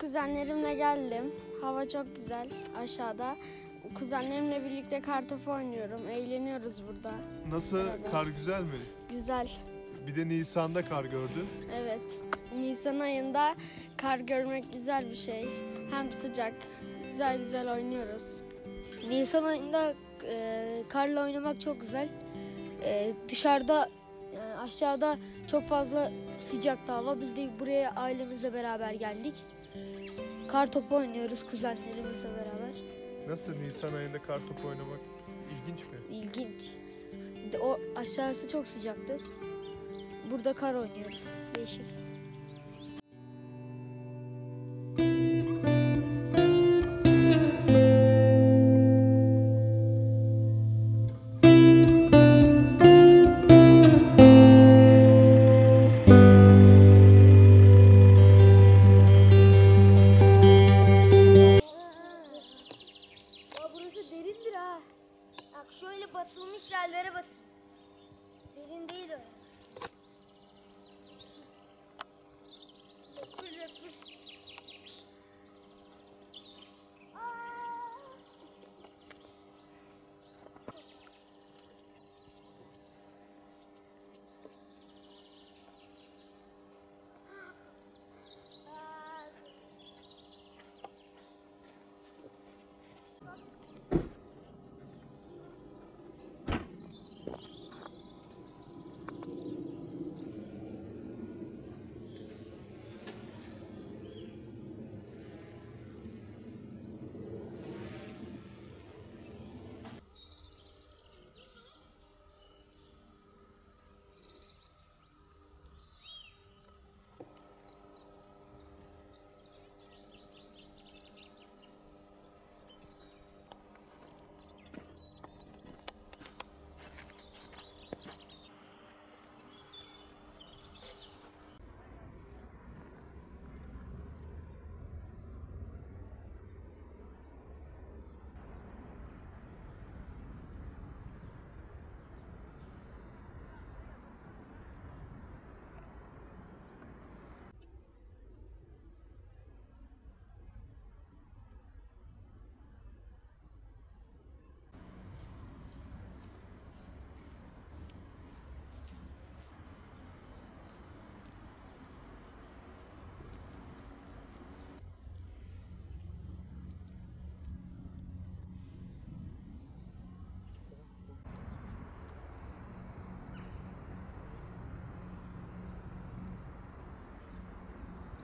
kuzenlerimle geldim. Hava çok güzel aşağıda. Kuzenlerimle birlikte kartopu oynuyorum. Eğleniyoruz burada. Nasıl? Evet. Kar güzel mi? Güzel. Bir de Nisan'da kar gördün. Evet. Nisan ayında kar görmek güzel bir şey. Hem sıcak. Güzel güzel oynuyoruz. Nisan ayında karla oynamak çok güzel. Dışarıda yani aşağıda çok fazla sıcaktı hava. Biz de buraya ailemizle beraber geldik. Kar topu oynuyoruz kuzenlerimizle beraber. Nasıl Nisan ayında kar topu oynamak ilginç mi? İlginç. O aşağısı çok sıcaktı. Burada kar oynuyoruz. Değişik.